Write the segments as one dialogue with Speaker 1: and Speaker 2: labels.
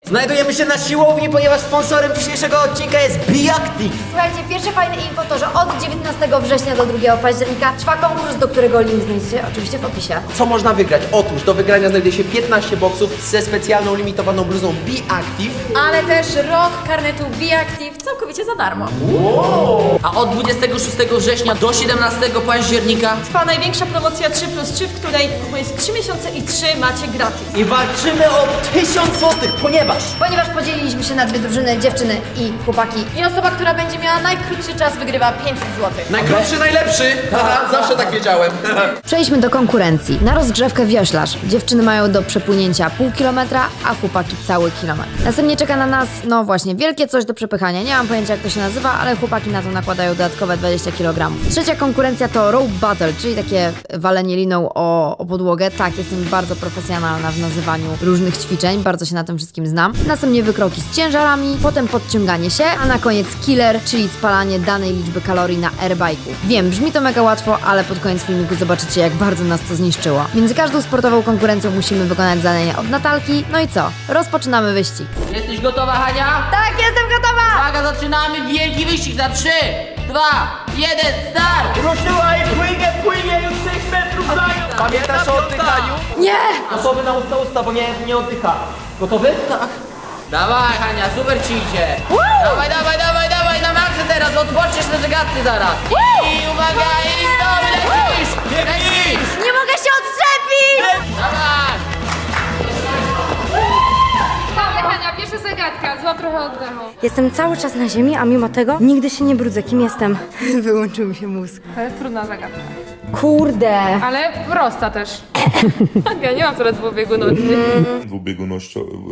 Speaker 1: Znajdujemy się na siłowni, ponieważ sponsorem dzisiejszego odcinka jest BeActive.
Speaker 2: Słuchajcie, pierwsze fajne info to, że od 19 września do 2 października trwa konkurs, do którego link znajdziecie oczywiście w opisie.
Speaker 1: Co można wygrać? Otóż do wygrania znajdzie się 15 boksów ze specjalną limitowaną bluzą BeActive.
Speaker 3: Ale też rok karnetu BeActive całkowicie za darmo.
Speaker 1: Wow.
Speaker 4: A od 26 września do 17 października
Speaker 3: Trwa największa promocja 3+3, w której jest 3 miesiące i 3 macie gratis.
Speaker 1: I walczymy o 1000 zł,
Speaker 2: Ponieważ podzieliliśmy się na dwie drużyny, dziewczyny i chłopaki.
Speaker 3: I osoba, która będzie miała najkrótszy czas, wygrywa 500 zł.
Speaker 1: najkrótszy, najlepszy. Haha, zawsze tak wiedziałem.
Speaker 2: Przejdźmy do konkurencji. Na rozgrzewkę wioślarz. Dziewczyny mają do przepłynięcia pół kilometra, a chłopaki cały kilometr. Następnie czeka na nas, no właśnie, wielkie coś do przepychania. Nie mam pojęcia, jak to się nazywa, ale chłopaki na to nakładają dodatkowe 20 kg. Trzecia konkurencja to rope battle, czyli takie walenie liną o podłogę. Tak, jestem bardzo profesjonalna w nazywaniu różnych ćwiczeń, bardzo się na tym wszystkim znam. Następnie wykroki z ciężarami, potem podciąganie się, a na koniec killer, czyli spalanie danej liczby kalorii na airbike'u. Wiem, brzmi to mega łatwo, ale pod koniec filmiku zobaczycie, jak bardzo nas to zniszczyło. Między każdą sportową konkurencją musimy wykonać zadania od Natalki. No i co? Rozpoczynamy wyścig.
Speaker 4: Jesteś gotowa, Hania?
Speaker 2: Tak, jestem gotowa!
Speaker 4: Uwaga, zaczynamy wielki wyścig za 3, 2, 1, start!
Speaker 1: Ruszyła i płynie, już 6 metrów dają. Pamiętasz o oddychaniu?
Speaker 2: Nie!
Speaker 1: Gotowy na usta, bo nie oddycha. Gotowy? Tak.
Speaker 4: Dawaj, Hania, super ci idzie. Dawaj, na maksa teraz, odpoczniesz na zagadce zaraz. I uwaga, i znowu lecisz!
Speaker 2: Nie mogę się odczepić!
Speaker 4: Dawaj!
Speaker 5: Dawaj, Hania, pierwsza zagadka, złap trochę oddechu.
Speaker 6: Jestem cały czas na ziemi, a mimo tego nigdy się nie brudzę. Kim jestem? Wyłączył mi się mózg.
Speaker 5: To jest trudna zagadka.
Speaker 6: Kurde!
Speaker 5: Ale prosta też. Ja nie mam teraz dwubieguności.
Speaker 7: Dwubiegunościowy.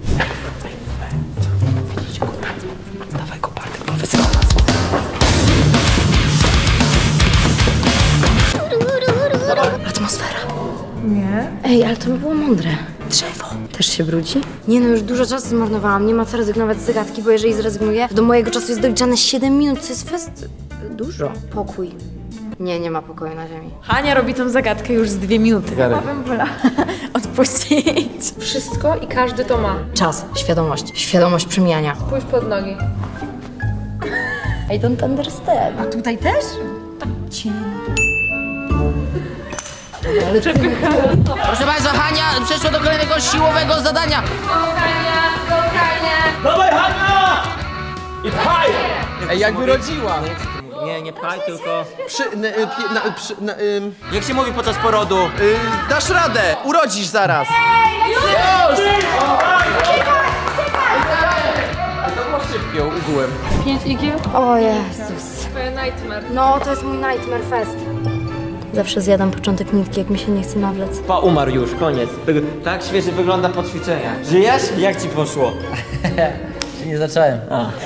Speaker 1: Dawaj go, Bartek, profesjonalna.
Speaker 6: Atmosfera. Nie. Ej, ale to by było mądre. Drzewo. Też się brudzi? Nie no, już dużo czasu zmarnowałam. Nie ma co rezygnować z zagadki, bo jeżeli zrezygnuję, to do mojego czasu jest doliczane 7 minut, co jest fest... dużo. Pokój. Nie ma pokoju na ziemi.
Speaker 3: Hania robi tą zagadkę już z 2 minuty. Bym wolała odpuścić.
Speaker 5: Wszystko i każdy to ma.
Speaker 6: Czas, świadomość. Świadomość przemijania.
Speaker 5: Pójdź pod nogi.
Speaker 6: I don't understand.
Speaker 3: A tutaj też?
Speaker 4: Proszę Państwa, Hania przeszła do kolejnego siłowego zadania.
Speaker 1: Dawaj, Hania! I pchaj! Ej, jakby rodziła.
Speaker 8: Nie pchaj, tylko...
Speaker 1: Jak się mówi podczas porodu? Dasz radę, urodzisz zaraz. To było szybkie, ugłem.
Speaker 5: 5 igieł?
Speaker 6: O Jezus.
Speaker 5: Twoje nightmare.
Speaker 6: No, to jest mój nightmare fest. Zawsze zjadam początek nitki, jak mi się nie chce nawlec.
Speaker 8: Pa, umarł już, koniec. Tak świeży wygląda po ćwiczeniach. Żyjesz? Jak ci poszło? Nie zacząłem.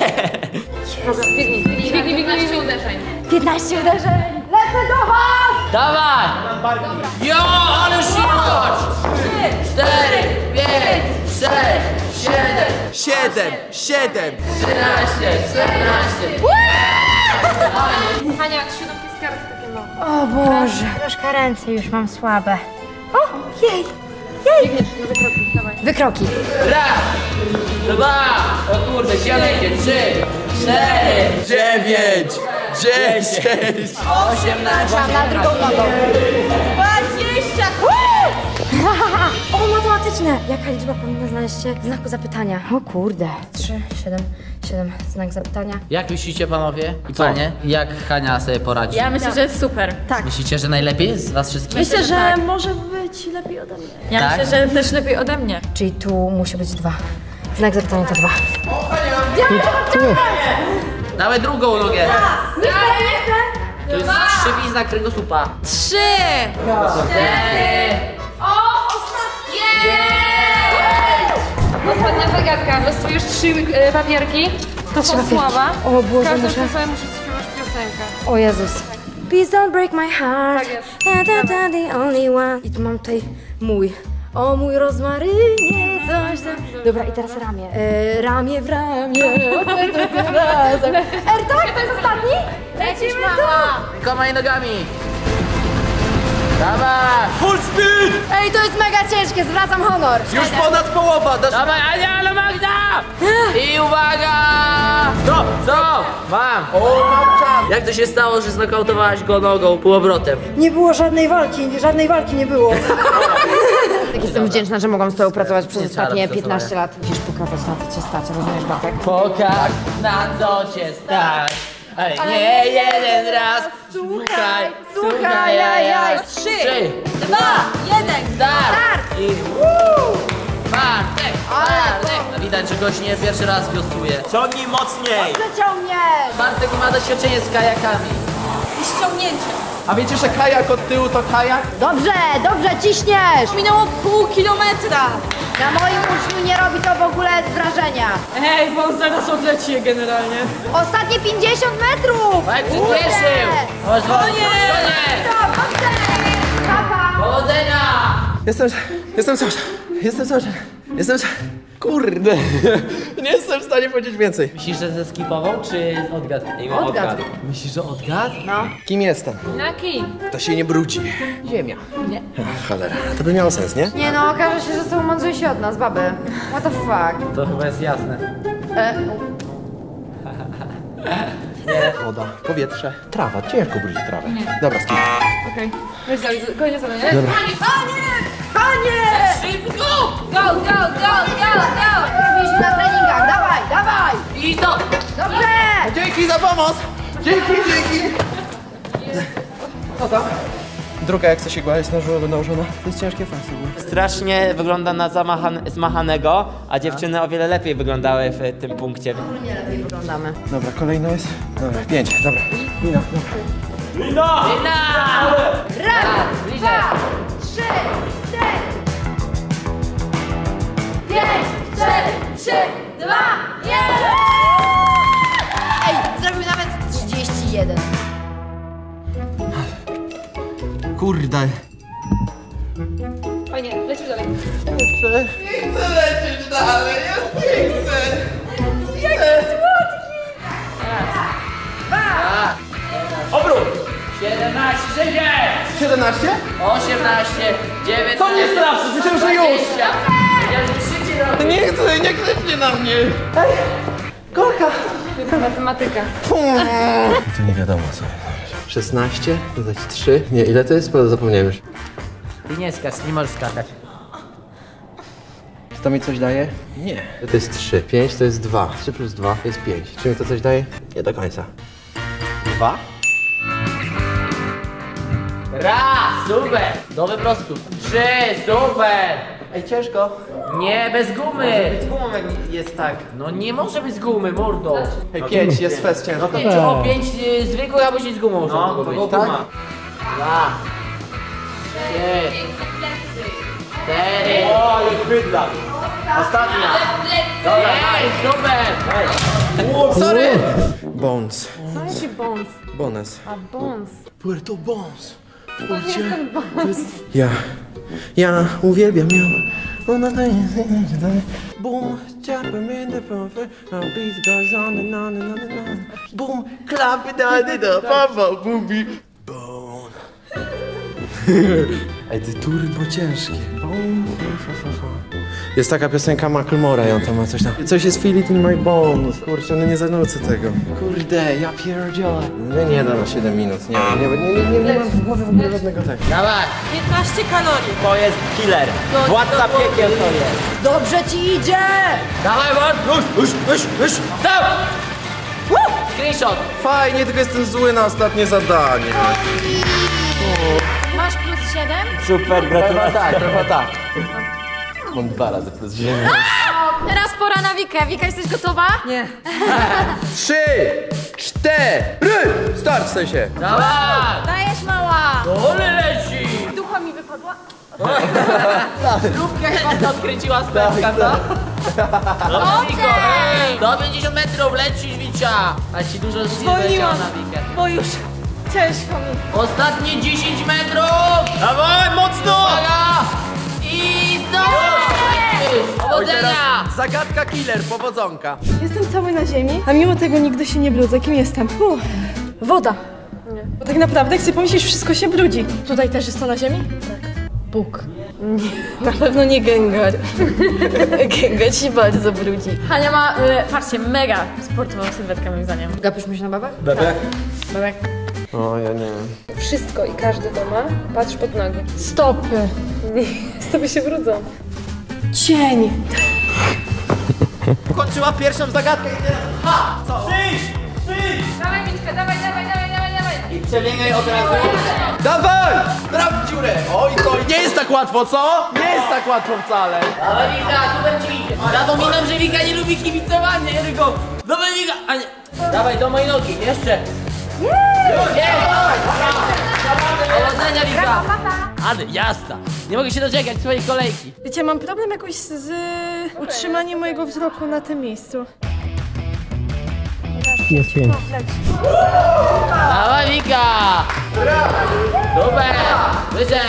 Speaker 5: Biegnij 15 uderzeń.
Speaker 6: 15 uderzeń! Lecę do was!
Speaker 4: Dawaj! Jo, ale silność! 4, 5, 6, 7,
Speaker 1: 7.
Speaker 4: 13, 14.
Speaker 5: Hania, 3 do piskarskie takie małe.
Speaker 6: O Boże. Troszkę ręce już mam słabe. O, jej!
Speaker 5: Biegniesz na wykroki, dawaj.
Speaker 6: Wykroki.
Speaker 4: Raz, 2, o kurde, 7, 3, 4,
Speaker 1: 9, 10.
Speaker 4: 18.
Speaker 6: Na drugą nogą.
Speaker 3: 20!
Speaker 6: O, matematyczne! Jaka liczba powinna znaleźć się w znaku zapytania? O kurde. 3, 7, znak zapytania.
Speaker 4: Jak myślicie, panowie i panie, jak Hania sobie poradzi?
Speaker 3: Ja myślę, że jest super. Tak.
Speaker 4: Myślicie, że najlepiej z was wszystkich?
Speaker 3: Myślę, że może być lepiej ode mnie. Ja
Speaker 4: Tak?
Speaker 3: myślę, że też lepiej ode mnie.
Speaker 6: Czyli tu musi być 2. Znak zapytania to 2.
Speaker 4: Dawaj drugą nogę. To jest krzywizna kręgosłupa.
Speaker 3: 3!
Speaker 5: 4. O, ostatnie! Ostatnia zagadka. Losujesz 3 papierki. To są słowa.
Speaker 6: O
Speaker 5: Z
Speaker 6: Boże,
Speaker 5: każdym
Speaker 6: muszę...
Speaker 5: słowem musisz śpiewać piosenkę.
Speaker 6: O Jezus. Please don't break my heart.
Speaker 5: Tak jest.
Speaker 6: The only one. I tu mam tutaj mój. O mój rozmarynie, coś tam. Dobra, i teraz ramię. Ramię w ramię. Tym razem. Tak? To jest ostatni?
Speaker 5: Lecisz, mama!
Speaker 4: Rękoma i nogami. Dawaj!
Speaker 1: Full speed!
Speaker 6: Ej, to jest mega ciężkie, zwracam honor.
Speaker 1: Już ponad połowa.
Speaker 4: Dawaj, Ania, ale Magda! I uwaga! Stop! Stop! Mam!
Speaker 1: Mam czas!
Speaker 4: Jak to się stało, że znokautowałaś go nogą półobrotem?
Speaker 6: Nie było żadnej walki nie było.
Speaker 2: Tak jestem wdzięczna, że mogłam z tobą pracować przez ostatnie
Speaker 4: czarno
Speaker 2: 15 lat. Musisz pokazać, na co cię stać, rozumiesz, Bartek?
Speaker 4: Pokaż, na co cię stać. Ale nie jeden raz. Słuchaj, słuchaj, ajaj.
Speaker 3: 3, 2, 1,
Speaker 4: Start! I Bartek, Bartek. No widać, że gość nie pierwszy raz wiosłuje.
Speaker 8: Ciągnij mocniej!
Speaker 2: Przeciągniesz!
Speaker 4: Bartek ma doświadczenie z kajakami.
Speaker 3: i ściągnięcie.
Speaker 1: A wiecie, że kajak od tyłu to kajak?
Speaker 2: Dobrze, dobrze, ciśniesz!
Speaker 3: Minęło pół kilometra.
Speaker 2: Na moim uczniu nie robi to w ogóle wrażenia.
Speaker 3: Ej, bo on zaraz odleci je generalnie.
Speaker 2: Ostatnie 50 metrów!
Speaker 4: Tak, przyspieszył. Chodź,
Speaker 3: Koniec!
Speaker 2: Dobrze! Papa!
Speaker 4: Powodzenia!
Speaker 1: Kurde. Nie jestem w stanie powiedzieć więcej.
Speaker 4: Myślisz, że ze skipował, czy odgad?
Speaker 2: Odgad.
Speaker 4: Myślisz, że odgad?
Speaker 2: No.
Speaker 1: Kim jestem?
Speaker 5: Jaki?
Speaker 1: To się nie brudzi.
Speaker 4: Ziemia.
Speaker 1: Cholera, to by miało sens, nie?
Speaker 2: Nie no, okaże się, że są mądrzejsi od nas, baby. What the fuck?
Speaker 4: To chyba jest jasne.
Speaker 1: Woda, powietrze, trawa. Ciężko brudzić trawę. Dobra, skip.
Speaker 5: Okej. Weź dalej, koniec zadania.
Speaker 1: Dobra.
Speaker 4: Szybko!
Speaker 2: Go, go, go, go, go! Mieliśmy na treningach, dawaj, dawaj!
Speaker 4: I to!
Speaker 2: Dobrze!
Speaker 1: Dzięki za pomoc! Dzięki! Co tam? Druga jak chce się gła jest nałożona. To jest ciężkie fasy.
Speaker 8: Strasznie wygląda na zmachanego, a dziewczyny o wiele lepiej wyglądały w tym punkcie.
Speaker 2: Nie lepiej wyglądamy.
Speaker 1: Dobra, kolejna jest. Dobra, 5, dobra. Mina, dobra.
Speaker 4: Wina!
Speaker 2: Raz,
Speaker 4: Bliżej!
Speaker 2: 3, 4, 5, 4, 3, 2, 1! Ej, zrobił nawet 31.
Speaker 1: Kurde.
Speaker 5: Fajnie, lecisz dalej.
Speaker 4: Obrót! 17,
Speaker 1: 17?
Speaker 4: 18, 19,
Speaker 1: To mnie straszy, myślałem, że już.
Speaker 4: 20. Ja że krzyczy robię.
Speaker 1: Nie krzyczcie na mnie.
Speaker 5: Matematyka.
Speaker 1: To nie wiadomo co. 16, dodać 3. Nie, ile to jest? Bo zapomniałem już.
Speaker 4: Ty nie skacz, nie możesz skakać.
Speaker 1: Czy to mi coś daje? Nie. To jest 3. 5 to jest 2. 3 plus 2 to jest 5. Czy mi to coś daje? Nie do końca. 2?
Speaker 4: Raz, super! Do wyprostu. 3, super!
Speaker 1: Ej, ciężko.
Speaker 4: Nie, bez gumy!
Speaker 8: Z gumą jest tak.
Speaker 4: No nie może być z gumy, mordo.
Speaker 1: Ej, 5 jest fest ciężko.
Speaker 4: 5 o 5 zwykłych, albo z gumą można
Speaker 8: No,
Speaker 4: było
Speaker 8: to
Speaker 4: być,
Speaker 8: go
Speaker 4: tak?
Speaker 8: guma.
Speaker 4: 2, 3, 4,
Speaker 8: O, ale bydla.
Speaker 4: ostatnia. Ej, super!
Speaker 1: Sorry! Bones.
Speaker 5: Co jaki bons?
Speaker 1: Bones.
Speaker 5: A bons.
Speaker 1: Puerto Bones. Ja uwielbiam ją. Ona to jest... Boom, chapem in the perfect. Our beat goes on and on and on and on. Boom, clap it down in the papa, booby. Bone. Ej, ty turbo ciężkie. Jest taka piosenka Macklemora i on tam ma coś tam. Coś jest feel it in my bones. Kurczę, no nie zanucę tego. Kurde, ja pierdzielę. Nie da na 7 minut. Nie mam w głowie w ogóle żadnego tekstu.
Speaker 4: Dawaj!
Speaker 3: 15 kalorii.
Speaker 8: To jest killer. Władca piekiel to jest.
Speaker 2: Dobrze ci idzie!
Speaker 4: Dawaj, Bord! Już! Stop! Screenshot!
Speaker 1: Fajnie, tylko jestem zły na ostatnie zadanie.
Speaker 5: Masz plus 7?
Speaker 8: Super, gratulacje.
Speaker 1: Trochę tak. Mam 2 razy plus 9.
Speaker 5: Teraz pora na Wikę. Wika, jesteś gotowa? Nie.
Speaker 1: 3, 4, start w sensie.
Speaker 4: Dawaj!
Speaker 5: Dajesz, mała.
Speaker 4: Ole leci!
Speaker 5: Ducha mi wypadła.
Speaker 4: Lubkę chyba to odkręciła z pętka, co? Dobrze! 150 metrów lecisz, Wicia! A ci dużo sił leciała na Wikę.
Speaker 3: Bo już ciężko mi.
Speaker 4: Ostatnie 10 metrów! Dawaj, mocno! Uwaga! I znowu! Powodzenia!
Speaker 1: Zagadka killer, powodzonka.
Speaker 3: Jestem cały na ziemi, a mimo tego nigdy się nie brudzę. Kim jestem? Woda. Nie. Bo tak naprawdę, jak sobie pomyślisz, wszystko się brudzi. Tutaj też jest to na ziemi? Tak. Bóg. Na pewno nie gęgar. Gęgar się bardzo brudzi.
Speaker 5: Hania ma, patrzcie, mega sportową sylwetkę moim zdaniem.
Speaker 6: Gapisz się na babach?
Speaker 8: Bebek?
Speaker 5: Bebek.
Speaker 1: O, ja nie wiem.
Speaker 5: Wszystko i każdy to ma. Patrz pod nogi. Stopy. Stopy się brudzą.
Speaker 3: Cień.
Speaker 8: Kończyła pierwszą zagadkę i teraz... Ha! Co?
Speaker 5: Dawaj, Miczka, dawaj.
Speaker 8: I przebiegaj od razu.
Speaker 1: Dawaj! Traf dziurę! Oj, to nie jest tak łatwo, co? Nie jest tak łatwo wcale.
Speaker 4: Dawaj Wika, tu ci idzie. Zapominam, że Wika nie lubi kibicowania, tylko... Dawaj Wika, a nie... Dawaj do mojej nogi, jeszcze. Jest! Powodzenia Wika. Ale jasna. Nie mogę się doczekać swojej kolejki.
Speaker 3: Wiecie, mam problem jakoś z utrzymaniem mojego wzroku na tym miejscu.
Speaker 8: Jest cień. Dawaj Wika! Super! Wyżej!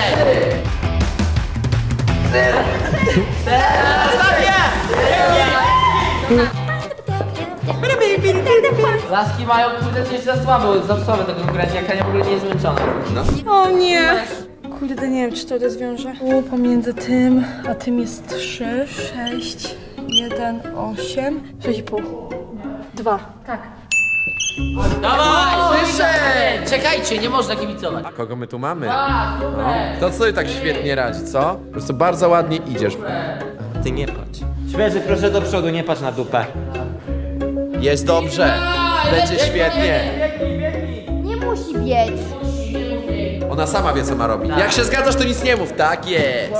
Speaker 8: Laski mają kurde coś za słabo, za słabe tego grać, jak Ania w ogóle nie jest zmęczona.
Speaker 3: O nie! Kurde, nie wiem, czy to rozwiąże. Pomiędzy tym, a tym jest 3, 6, 1, 8, 6,5. 2.
Speaker 5: Tak.
Speaker 4: Dawaj! Wyżej! Czekajcie, nie można kibicować.
Speaker 1: Kogo my tu mamy?
Speaker 4: Super!
Speaker 1: To co tak świetnie radzi, co? Po prostu bardzo ładnie idziesz.
Speaker 8: Ty nie patrz. Świeży, proszę do przodu, nie patrz na dupę.
Speaker 1: Jest dobrze. Będzie świetnie.
Speaker 2: Nie musi biec.
Speaker 1: Ona sama wie, co ma robić. Jak się zgadzasz, to nic nie mów. Tak jest.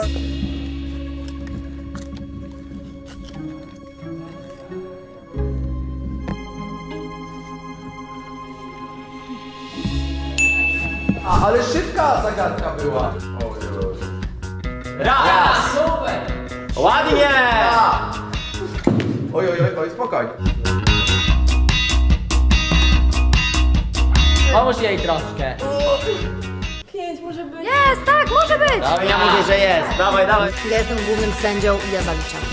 Speaker 1: Ale szybka zagadka była.
Speaker 8: Raz!
Speaker 4: Super!
Speaker 8: Ładnie!
Speaker 1: Oj, spokojnie.
Speaker 4: Pomóż jej troszkę.
Speaker 3: 5 może być.
Speaker 2: Jest, tak, może być.
Speaker 8: Dawaj, ja mówię, że jest. Dawaj.
Speaker 2: Ja jestem głównym sędzią i ja zaliczam.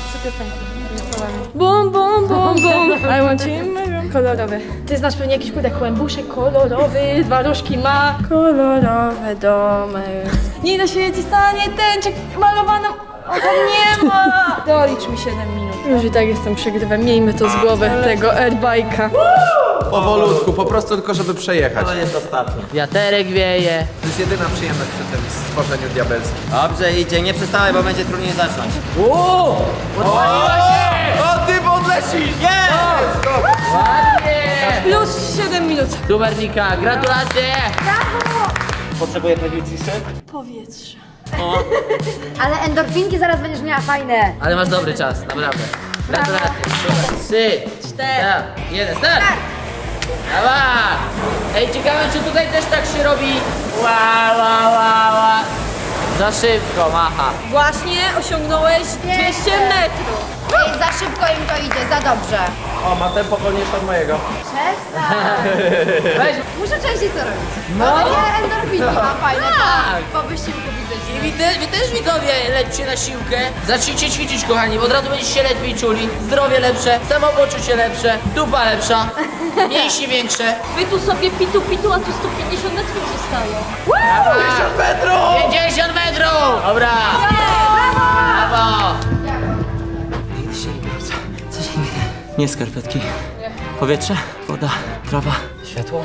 Speaker 3: Bum, bum, bum, bum. I want you kolorowy. Ty znasz pewnie jakiś kurde kłębuszek kolorowy, 2 różki ma. Kolorowe domy. Nie da się ci stanie tęczek malowaną. O, tam nie ma! Dolicz mi 7 minut. Już i tak jestem przegrywem. Miejmy to z głowy, tego airbike'a.
Speaker 1: Powolutku, po prostu tylko, żeby przejechać.
Speaker 8: To jest ostatnie.
Speaker 4: Wiaterek wieje.
Speaker 1: To jest jedyna przyjemność przy tym stworzeniu diabelskim.
Speaker 8: Dobrze, idzie, nie przestawaj, bo będzie trudniej zacząć.
Speaker 4: Podpaliła się!
Speaker 1: O, ty podlecisz! Jest!
Speaker 4: Ładnie!
Speaker 3: Plus 7 minut.
Speaker 4: Super Wika, gratulacje!
Speaker 8: Potrzebuję powiedzieć ciszy?
Speaker 3: Powietrze.
Speaker 2: Ale endorfinki zaraz będziesz miała fajne.
Speaker 4: Ale masz dobry czas, naprawdę. Gratulacje. Super. 3, 4, 1, start! Dawaj! Ej, ciekawe, czy tutaj też tak się robi? Ła. Za szybko, macha.
Speaker 3: Właśnie osiągnąłeś 200 metrów.
Speaker 2: Ej, za szybko im to idzie, za dobrze.
Speaker 1: O, ma tempo wolniejsze od mojego.
Speaker 2: Przestań.
Speaker 4: Weź.
Speaker 2: Muszę częściej to robić.
Speaker 4: No.
Speaker 2: Takie endorfiny mam fajne.
Speaker 4: Tak.
Speaker 2: Po wysiłku
Speaker 4: I
Speaker 2: fizycznym.
Speaker 4: wy też widzowie, lećcie na siłkę. Zacznijcie ćwiczyć, kochani, bo od razu będziecie się lepiej czuli. Zdrowie lepsze, samopoczucie lepsze, dupa lepsza, mięśnie większe.
Speaker 3: Wy tu sobie pitu, a tu 150 metrów zostało.
Speaker 4: 50 metrów! 50 metrów! Dobra! Brawo!
Speaker 8: Nigdy się nie wrócę. Co się nigdy? Nie skarpetki. Powietrze, woda, trawa, światło.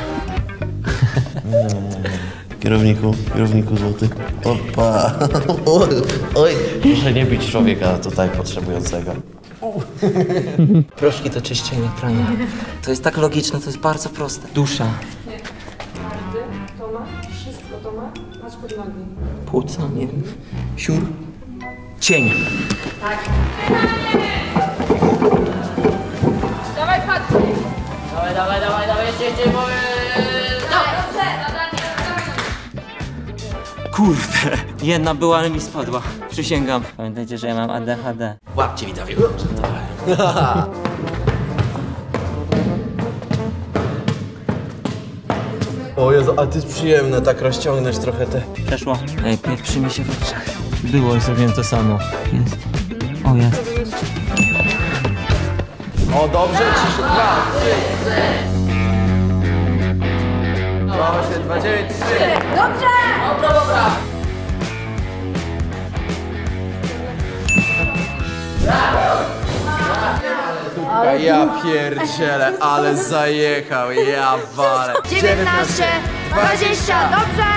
Speaker 9: Kierowniku złoty. Opa. Oj, proszę nie bić człowieka tutaj potrzebującego.
Speaker 8: Proszki do czyszczenia, prania. To jest tak logiczne, to jest bardzo proste. Dusza.
Speaker 5: Wszystko to ma. Patrz pod nogi.
Speaker 8: Płuca, nie wiem. Siur. Cień.
Speaker 5: Dawaj, patrz.
Speaker 4: Dawaj, jeszcze, bo...
Speaker 8: Kurde, jedna była, ale mi spadła. Przysięgam. Pamiętajcie, że ja mam ADHD.
Speaker 1: Łapcie widzowie.
Speaker 9: O Jezu, ale to jest przyjemne tak rozciągnąć trochę te...
Speaker 8: Przeszło. Ej, pieprzy mi się w oczach. Było i zrobiłem to samo. Jest. O, jest.
Speaker 1: O, dobrze, 3, 2, 3. 8, 2, 9, 3.
Speaker 2: Dobrze!
Speaker 4: Dobra.
Speaker 9: Ja pierdzielę, ale zajechał, ja walę.
Speaker 2: 19, 20, dobrze!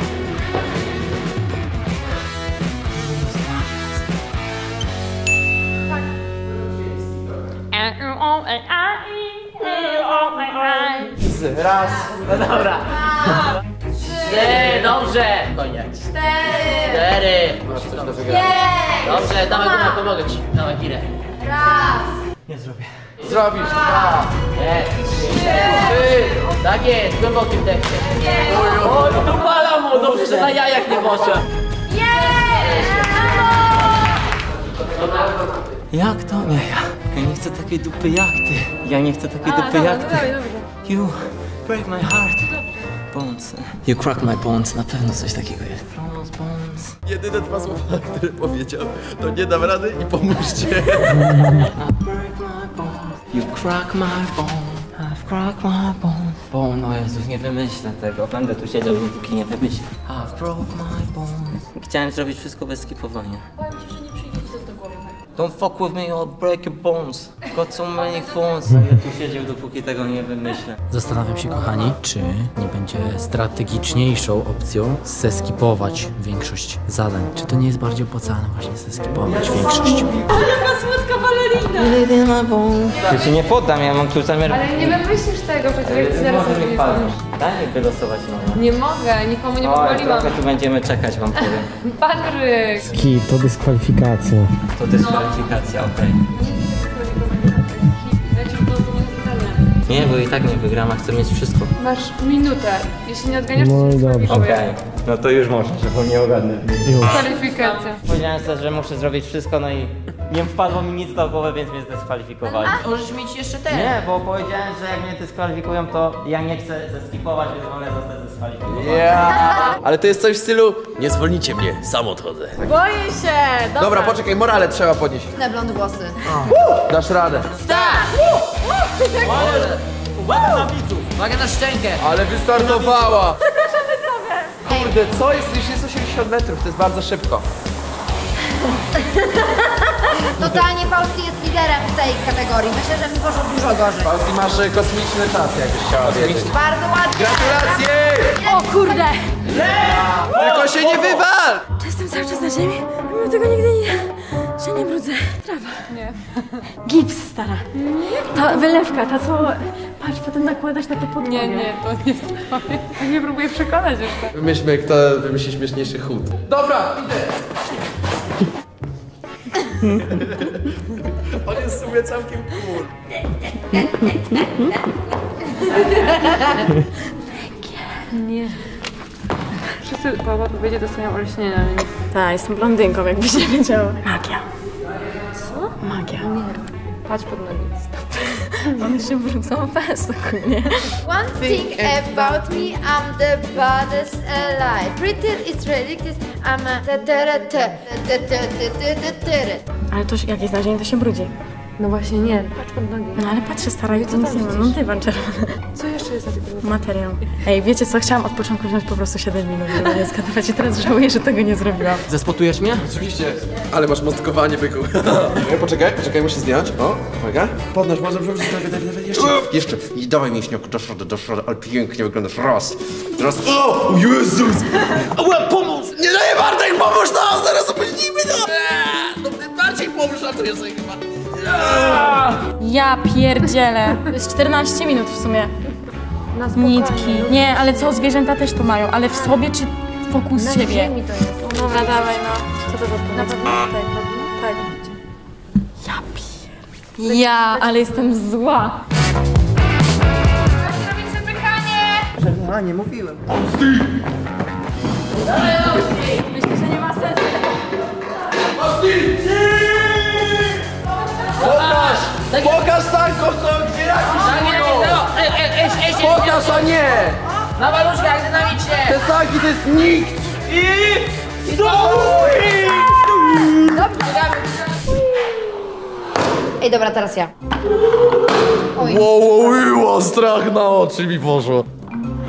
Speaker 9: Raz.
Speaker 4: No dobra. 3, dobrze. Spokojnie. 4.
Speaker 9: Masz coś do wygrania.
Speaker 4: Dobrze, dawaj Guna, pomogę ci. Dawaj girę.
Speaker 8: Nie zrobię.
Speaker 9: Zrobisz. 2.
Speaker 4: Jest. 3. Tak jest, głębokim dechem. Oj, dupala mu, dobrze, że na jajach nie poszła.
Speaker 8: Jak to? Nie, ja nie chcę takiej dupy jak ty. Ja nie chcę takiej dupy jak ty. You break my heart. Bones. You crack my bones. Na pewno coś takiego jest. Bones.
Speaker 9: Jedyne 2 słowa, które powiedział, to nie dam rady i pomóżcie.
Speaker 8: You crack my bone. I've cracked my bone. Bone, o Jezus, nie wymyślę tego. Będę tu siedział, dopóki nie wymyślę. I've broke my bone. Chciałem zrobić wszystko bez skipowania.
Speaker 3: Powiem ci, że nie przyjdzie ci to do głowy.
Speaker 8: Don't fuck with me, I'll break your bones. Got so many phones. Ja tu siedział, dopóki tego nie wymyślę.
Speaker 10: Zastanawiam się, kochani, czy nie będzie strategiczniejszą opcją zeskipować większość zadań. Czy to nie jest bardziej opłacalne właśnie zeskipować większość?
Speaker 3: Jaka słodka balerina!
Speaker 8: Ja się nie poddam, ja mam tu zamiar...
Speaker 5: Ale nie wymyślisz tego, przecież jak ci zaraz
Speaker 8: nie padnie. Daj mi wylosować nowe.
Speaker 5: Nie mogę, nikomu nie
Speaker 8: Oj,
Speaker 5: pozwoliłam.
Speaker 8: trochę tu będziemy czekać, wam powiem.
Speaker 5: Patryk!
Speaker 10: Skip, to dyskwalifikacja.
Speaker 8: To dyskwalifikacja, okej. Nie, bo i tak nie wygram, a chcę mieć wszystko.
Speaker 5: Masz minutę. Jeśli nie odganiasz, to
Speaker 10: No
Speaker 5: się
Speaker 10: i dobrze.
Speaker 5: dyskwalifikujesz.
Speaker 8: No to już można, żeby nie ogarnę.
Speaker 5: Kwalifikacja.
Speaker 8: Powiedziałem sobie, że muszę zrobić wszystko, no i nie wpadło mi nic do głowy, więc mnie zdyskwalifikowali.
Speaker 4: Możesz mieć jeszcze ten.
Speaker 8: Nie, bo powiedziałem, że jak mnie dyskwalifikują, to ja nie chcę zeskipować, więc wolę zostać zdyskwalifikowany.
Speaker 9: Ale to jest coś w stylu, nie zwolnicie mnie, sam odchodzę.
Speaker 3: Boję się!
Speaker 9: Dobra, poczekaj, morale trzeba podnieść.
Speaker 2: Na blond włosy.
Speaker 9: Dasz radę.
Speaker 4: Uwaga na szczękę.
Speaker 9: Ale wystartowała. Kurde, co jest? Już jest 80 metrów, to jest bardzo szybko.
Speaker 2: Totalnie Fausti jest liderem w tej kategorii. Myślę, że mi poszło dużo gorzej.
Speaker 9: Fausti, masz kosmiczny czas, jakbyś chciała wiedzieć.
Speaker 2: Bardzo ładnie.
Speaker 9: Gratulacje!
Speaker 3: O kurde!
Speaker 9: Tylko się nie wywal!
Speaker 3: Jestem cały czas na ziemi, mimo tego nigdy się nie brudzę. Trawa. Nie. Gips, stara. Ta wylewka, ta co... Patrz, potem nakładasz na to podłogę.
Speaker 5: Nie, to nie jest twoje. Ja nie próbuję przekonać jeszcze.
Speaker 9: Wymyślmy, kto wymyśli śmieszniejszy chód. Dobra, idę! On jest w sumie całkiem cool.
Speaker 5: Nie. Wszyscy po odpowiedzi dostają olśnienia, więc...
Speaker 3: Tak, jestem blondynką, jakbyś nie wiedziała. Magia. Co? Magia. Nie.
Speaker 5: Patrz pod nogi.
Speaker 3: One się brudzą bez ogólnie.
Speaker 2: One thing about me, I'm the baddest alive. Pretty is ridiculous, I'm a
Speaker 3: Ale to jak jest na ziemi, to się brudzi.
Speaker 5: No właśnie nie, patrz pod nogi.
Speaker 3: No ale patrzę, stara, jutro nic nie ma. No dywan czerwony.
Speaker 5: Co jeszcze jest na tej podłodze?
Speaker 3: Materiał. Ej, wiecie co? Chciałam od początku wziąć po prostu 7 minut, żeby nie zgadywać i teraz żałuję, że tego nie zrobiłam.
Speaker 10: Zespotujesz mnie?
Speaker 9: Oczywiście, ale masz mostkowanie, byku. Poczekaj, muszę zdjąć. O, uwaga. Podnoś, może, dawaj, jeszcze. I dawaj mięśniok, do środka, ale pięknie wyglądasz. Raz. O, Jezus! Ła, pomóż! Nie daję, Bartek, pomóż, no! Zaraz opóźnimy, no! No ty bardziej pomóż, a to jest chyba.
Speaker 3: Ja pierdzielę. To jest 14 minut w sumie. Nitki. Nie, ale co, zwierzęta też to mają, ale w sobie czy wokół siebie?
Speaker 5: Ziemi to jest.
Speaker 3: Dobra, dawaj, no. Co to za
Speaker 5: Na pewno
Speaker 3: Tak. Ja pier... Ja, ale jestem zła.
Speaker 1: Nie mówiłem.
Speaker 3: Myślę, że nie ma sensu.
Speaker 9: Pokaż Sanko, co otwieracie! Pokaż, a nie!
Speaker 4: Na waluszkach, dynamicznie.
Speaker 9: Te sanki to jest nikt!
Speaker 2: Ej, dobra, teraz ja.
Speaker 9: Wow, strach na oczy mi poszło.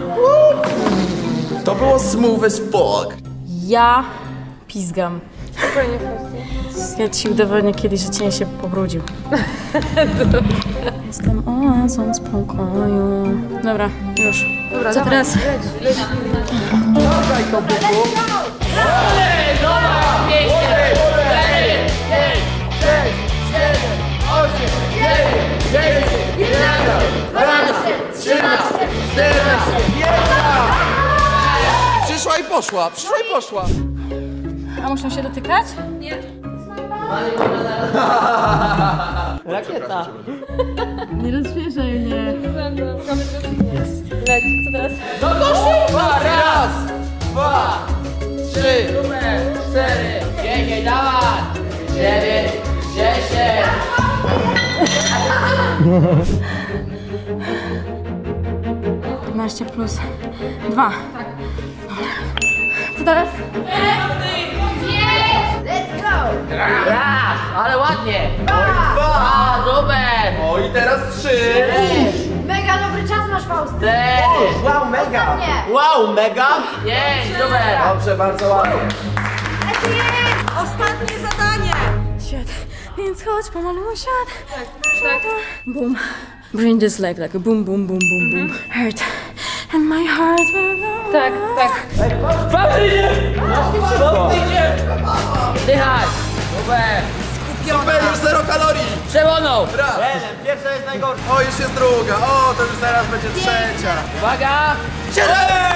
Speaker 9: To było smooth as fuck.
Speaker 3: Ja pizgam.
Speaker 5: Spokojnie, Fausti.
Speaker 3: Ja ci udowodnię kiedyś, że cień się pobrudził. Jestem oazą spokoju. Dobra, już.
Speaker 5: Dobra,
Speaker 3: co teraz?
Speaker 5: Leć.
Speaker 9: Dawaj to, byku.
Speaker 4: Olej, dobra, pięknie. 4, 5, 6, 7, 8, 9, 10, 11, 12, 13, 14, 15.
Speaker 9: Przyszła i poszła, przyszła i poszła.
Speaker 3: A muszę się dotykać?
Speaker 5: Nie.
Speaker 4: Rakieta.
Speaker 3: Nie rozśmieszaj mnie.
Speaker 5: Leć, co teraz?
Speaker 4: Do koszyka! Raz, 2, 3, 4, 5, dawaj! 9, 10.
Speaker 3: 15 plus 2. Tak. Co teraz?
Speaker 4: Raz, ale ładnie. Dwa, super.
Speaker 9: O i teraz 3.
Speaker 2: Mega dobry czas masz, Faust.
Speaker 4: 4.
Speaker 9: Wow, mega.
Speaker 4: Wow, mega. 5, super.
Speaker 9: Dobrze, bardzo ładnie.
Speaker 3: Ostatnie zadanie. Świat. Więc chodź, pomaluj świat.
Speaker 5: Tak.
Speaker 3: Boom. Bring this leg like a boom, boom, boom, boom, boom. Hurt. And my heart will go.
Speaker 5: Tak.
Speaker 4: Dychaj. Super.
Speaker 9: Super, już 0 kalorii.
Speaker 4: Przełonął.
Speaker 9: Raz.
Speaker 8: Pierwsza jest najgorsza.
Speaker 9: O, już jest druga. O, to już zaraz będzie trzecia.
Speaker 4: Uwaga.
Speaker 9: 7!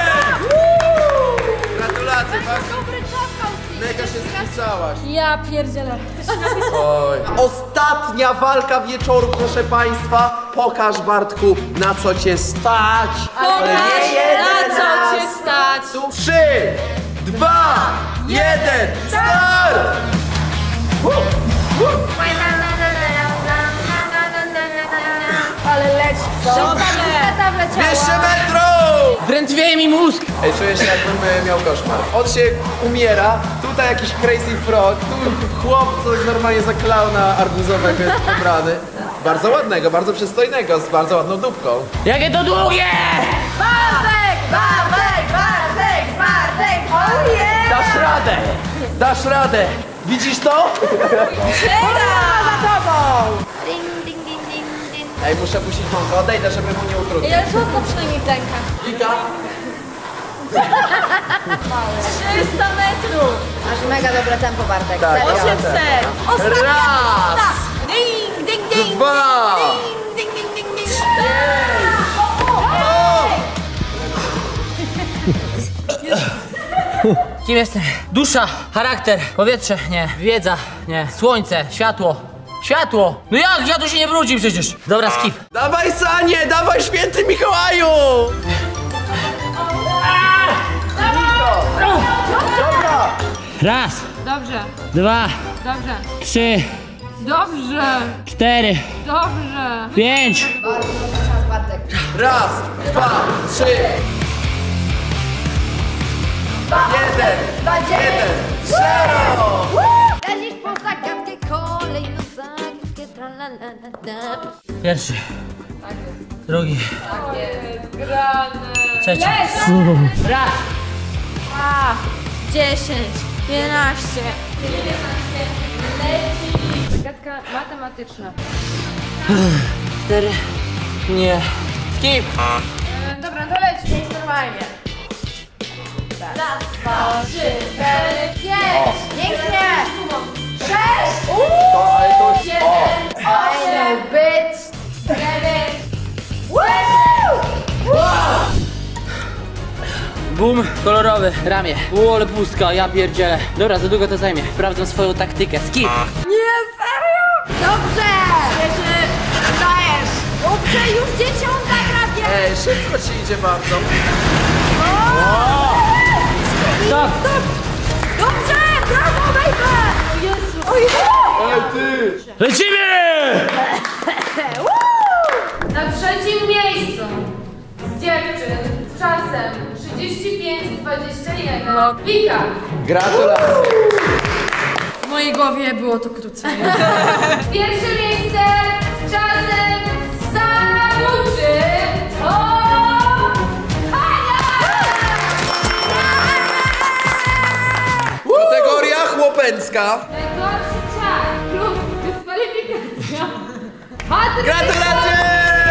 Speaker 9: Gratulacje, Fausti.
Speaker 2: Dobry czas, Fausti.
Speaker 9: Mega się spisałaś.
Speaker 3: Ja pierdzielę.
Speaker 9: Oj. Ostatnia walka wieczoru, proszę państwa. Pokaż, Bartku, na co cię stać.
Speaker 5: Na co cię stać?
Speaker 9: 3, 2, 1, start!
Speaker 5: Ale leć. Dobrze.
Speaker 9: 200 metrów!
Speaker 4: Drętwieje mi mózg.
Speaker 9: Ej, czuję się, jakbym miał koszmar. On się umiera, tutaj jakiś crazy frog, tu chłop, co normalnie za klauna arbuzowego jest ubrany. Bardzo ładnego, bardzo przystojnego, z bardzo ładną dupką.
Speaker 4: Jakie to długie!
Speaker 9: Dasz radę! Dasz radę! Widzisz to? Ej, muszę puścić mąkę, odejdę, żeby mu nie utrudnić.
Speaker 5: Ja słabo przynajmniej pęka.
Speaker 9: Wika?
Speaker 5: 300 metrów.
Speaker 2: Masz mega dobre tempo, Bartek.
Speaker 9: Tak,
Speaker 2: Serio.
Speaker 5: 800.
Speaker 9: Raz!
Speaker 5: Ding, ding, ding.
Speaker 9: 2!
Speaker 5: Ding, ding, ding, ding.
Speaker 4: Kim jestem? Dusza, charakter, powietrze, nie, wiedza, nie, słońce, światło. Światło! No jak? Światło się nie brudzi przecież! Dobra, skip.
Speaker 9: Dawaj, Sanie! Dawaj, święty Mikołaju! Dobra!
Speaker 10: Raz,
Speaker 5: Dobrze,
Speaker 10: 2,
Speaker 5: dobrze.
Speaker 10: 3,
Speaker 5: Dobrze,
Speaker 10: 4,
Speaker 5: dobrze.
Speaker 10: 5.
Speaker 2: Bartek.
Speaker 9: Raz, 2, 3. 1, 0!
Speaker 2: Lecisz po zagadkę, kolejną zagadkę, tralalala.
Speaker 10: Pierwszy. Drugi.
Speaker 5: Grane.
Speaker 10: Trzeci.
Speaker 4: Raz!
Speaker 5: 10, 11. Leci. Zagadka matematyczna.
Speaker 4: 4. Nie. Skip!
Speaker 5: Dobra, to leci, jest normalnie. Raz, 2, 3, 4, 5.
Speaker 2: Pięknie! 6!
Speaker 9: To, ale to jest...
Speaker 5: 7,
Speaker 9: O!
Speaker 5: 8,
Speaker 2: Być!
Speaker 5: 9.
Speaker 4: Boom, kolorowy, ramię. Ale pustka, ja pierdzielę. Dobra, za długo to zajmie. Sprawdzam swoją taktykę. Skip!
Speaker 2: Nie, serio? Dobrze!
Speaker 5: Wiecie, dajesz.
Speaker 2: Dobrze, już 10 gra.
Speaker 9: Ej, szybko ci idzie bardzo.
Speaker 4: Stop!
Speaker 2: Dobrze! Brawo, baby!
Speaker 5: Jezu.
Speaker 9: Ej, ty!
Speaker 10: Lecimy!
Speaker 5: Na trzecim miejscu z dziewczyn z czasem 35-21 Wika.
Speaker 9: Gratulacje!
Speaker 3: W mojej głowie było to krócej.
Speaker 5: Pierwsze miejsce z czasem samobójczym to
Speaker 9: Kategoria chłopęcka. Agnieszka.
Speaker 3: Najgorszy czas plus dyskwalifikacja. Patryk!
Speaker 9: Gratulacje!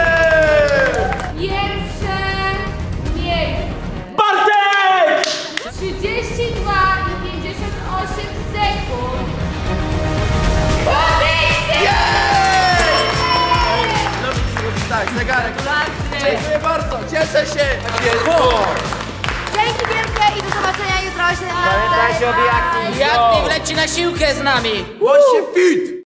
Speaker 3: Pierwsze miejsce.
Speaker 9: Bartek!
Speaker 3: 32 i 58 sekund.
Speaker 9: Tak, zegarek. Dziękuję bardzo, cieszę się.
Speaker 2: Dzięki wielkie i do zobaczenia jutro o 17:00.
Speaker 4: Pamiętajcie o bijakni. Jak nie wleci na siłkę z nami.
Speaker 9: Łącz się fit!